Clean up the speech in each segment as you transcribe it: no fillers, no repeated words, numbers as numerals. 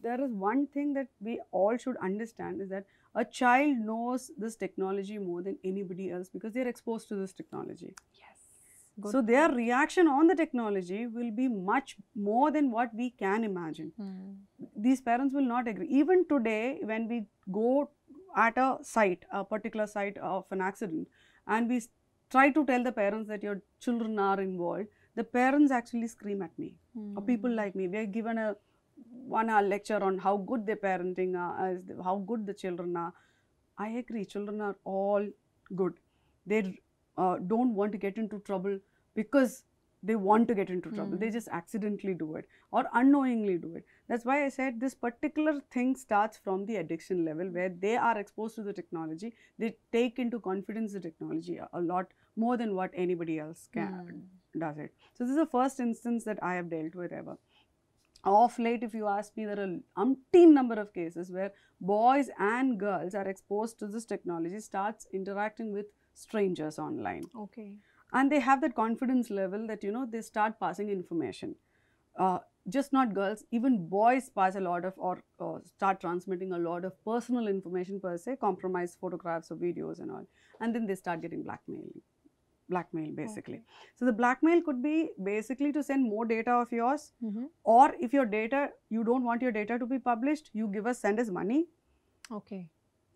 there is one thing that we all should understand is that a child knows this technology more than anybody else because they're exposed to this technology. Yes. So their reaction on the technology will be much more than what we can imagine. These parents will not agree. Even today, when we go at a site, a particular site of an accident, and we try to tell the parents that your children are involved, the parents actually scream at me. Or people like me, we are given a 1 hour lecture on how good their parenting is, how good the children are. I agree, children are all good. They don't want to get into trouble because they want to get into trouble. They just accidentally do it or unknowingly do it. That's why I said this particular thing starts from the addiction level where they are exposed to the technology. They take into confidence the technology a lot more than what anybody else does it. So this is the first instance that I have dealt with ever. Of late, if you ask me, there are umpteen number of cases where boys and girls are exposed to this technology, starts interacting with strangers online. Okay. And they have that confidence level that, they start passing information. Just not girls, even boys pass a lot of or start transmitting a lot of personal information per se, compromised photographs or videos and all. And then they start getting blackmail basically. Okay. So the blackmail could be basically to send more data of yours, or if your data, you don't want your data to be published, you send us money. Okay.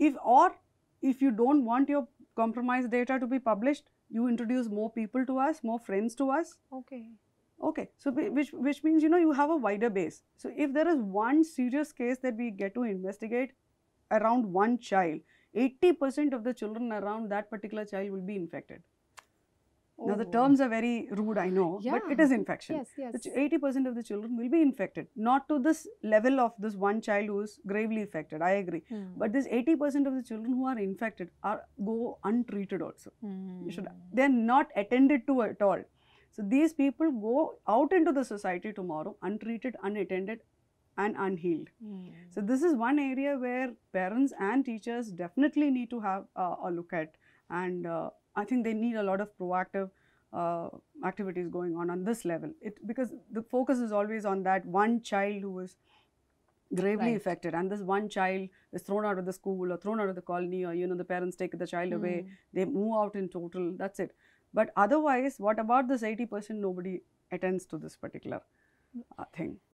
If you don't want your compromised data to be published, you introduce more people to us, more friends to us. Okay. Okay, so which means, you have a wider base. So if there is one serious case that we get to investigate around one child, 80% of the children around that particular child will be infected. Now the terms are very rude, I know, but it is infection. Yes, yes. 80% of the children will be infected. Not to this level of this one child who is gravely affected, I agree. But this 80% of the children who are infected go untreated also. They're not attended to at all. So these people go out into the society tomorrow untreated, unattended and unhealed. So this is one area where parents and teachers definitely need to have a look at, and I think they need a lot of proactive activities going on this level. Because the focus is always on that one child who is gravely affected, and this one child is thrown out of the school or thrown out of the colony, or the parents take the child away, they move out in total, that's it. But otherwise, what about this 80%? Nobody attends to this particular thing.